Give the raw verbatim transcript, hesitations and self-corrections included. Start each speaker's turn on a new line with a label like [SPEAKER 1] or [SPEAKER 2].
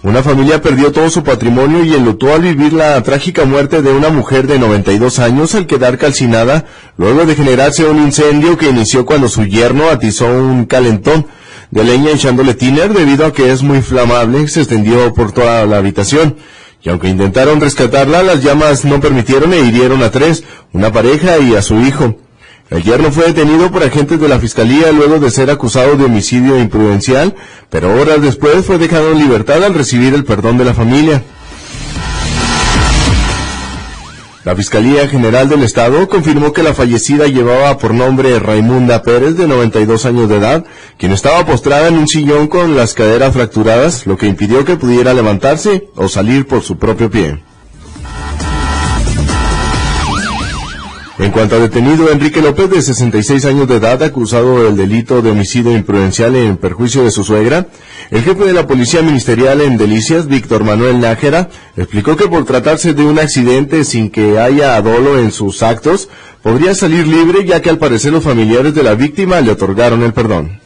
[SPEAKER 1] Una familia perdió todo su patrimonio y enlutó al vivir la trágica muerte de una mujer de noventa y dos años al quedar calcinada luego de generarse un incendio que inició cuando su yerno atizó un calentón de leña echándole tiner debido a que es muy inflamable. Se extendió por toda la habitación y aunque intentaron rescatarla, las llamas no permitieron e hirieron a tres, una pareja y a su hijo. El yerno fue detenido por agentes de la Fiscalía luego de ser acusado de homicidio imprudencial, pero horas después fue dejado en libertad al recibir el perdón de la familia. La Fiscalía General del Estado confirmó que la fallecida llevaba por nombre Raimunda Pérez, de noventa y dos años de edad, quien estaba postrada en un sillón con las caderas fracturadas, lo que impidió que pudiera levantarse o salir por su propio pie. En cuanto a detenido Enrique López, de sesenta y seis años de edad, acusado del delito de homicidio imprudencial en perjuicio de su suegra, el jefe de la Policía Ministerial en Delicias, Víctor Manuel Nájera, explicó que por tratarse de un accidente sin que haya dolo en sus actos, podría salir libre, ya que al parecer los familiares de la víctima le otorgaron el perdón.